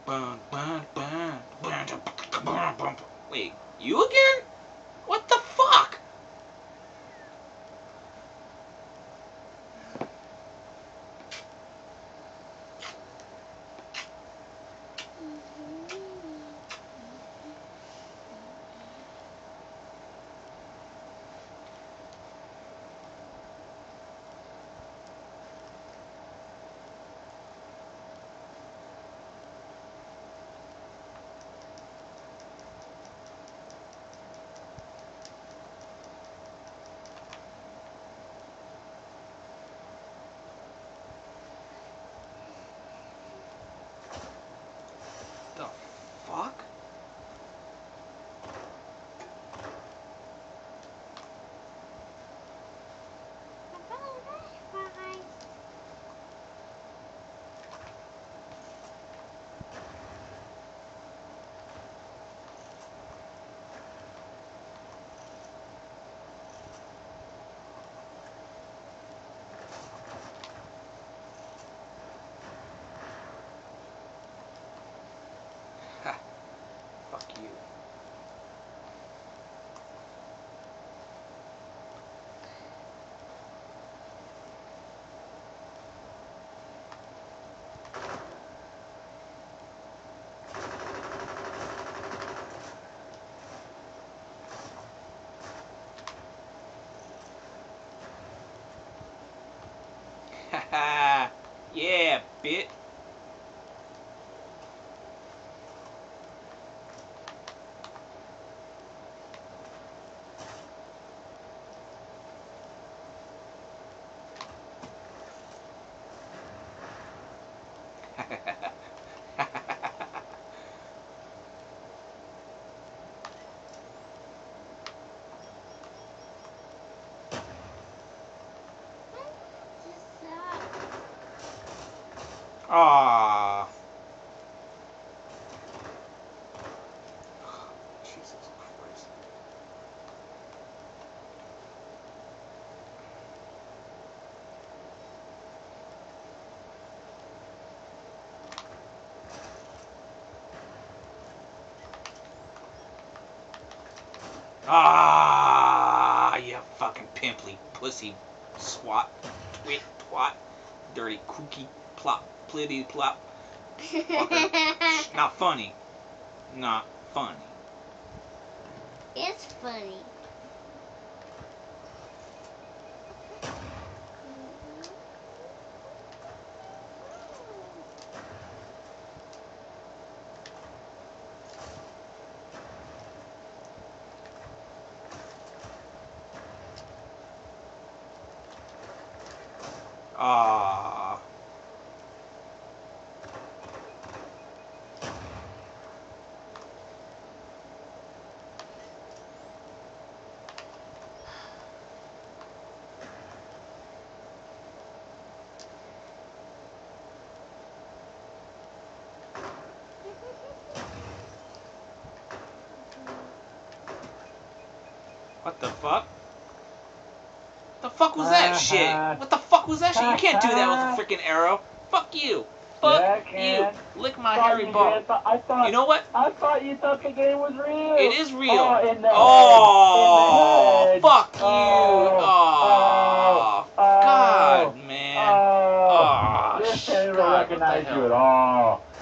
Wait, you again? What the fuck? The fuck? Ha. Fuck you. Haha. Yeah, bitch. Aww. Jesus Christ. Ah, you fucking pimply pussy swat, twit, twat, dirty cookie, plop, plitty, plop. Fucker. Not funny. Not funny. It's funny. Ah. What the fuck? The fuck was that shit? What the fuck was that shit? You can't do that with a freaking arrow. Fuck you. Fuck Yeah, you. Lick my hairy ball. You know what? I thought you thought the game was real. It is real. Oh, in the Oh, head. In the head. fuck you. Oh, Oh, God, man. Oh, Oh, this can't even God, what the recognize you hell? at all.